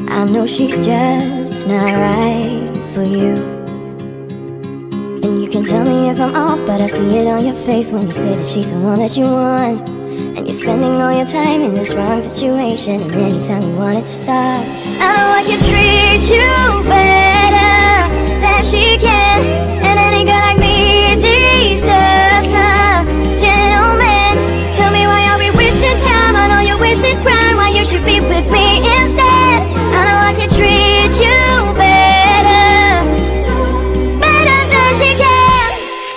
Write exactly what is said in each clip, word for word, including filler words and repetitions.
I know she's just not right for you. And you can tell me if I'm off, but I see it on your face when you say that she's the one that you want. And you're spending all your time in this wrong situation, and anytime you want it to stop. I know I can treat you better than she can, and any girl like me deserves a gentleman. Tell me why are we wasting time on all your wasted pride, why you should be with me instead. I know I can treat you better, better than she can.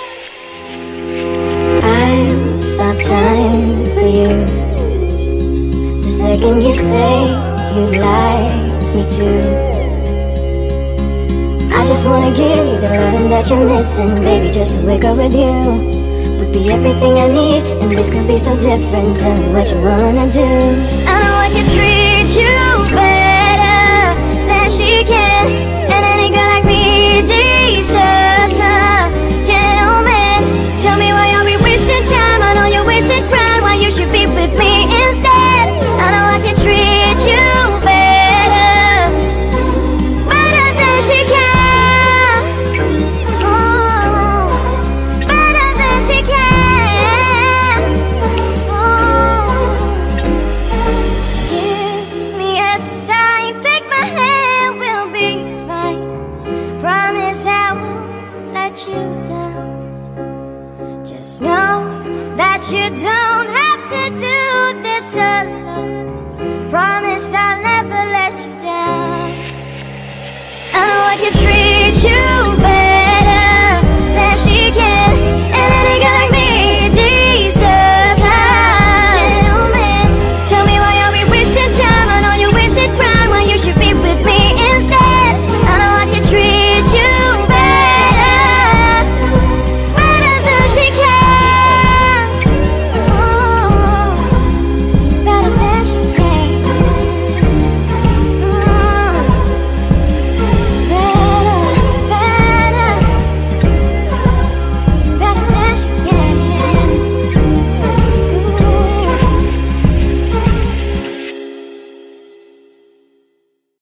I'll stop time for you the second you say you'd like me to. I just wanna give you the loving that you're missing, baby. Just to wake up with you would be everything I need, and this could be so different. Tell me what you wanna do. I know I can treat you better than she can, and any girl like me deserves a gentleman. Tell me why are we wasting time on all your wasted pride, why you should be with me instead. I know I can treat you better, better than she can. Oh, better than she can. Oh, give me a sign, take my hand, we'll be fine. Promise I won't let you down. Just know that you don't have to do this alone.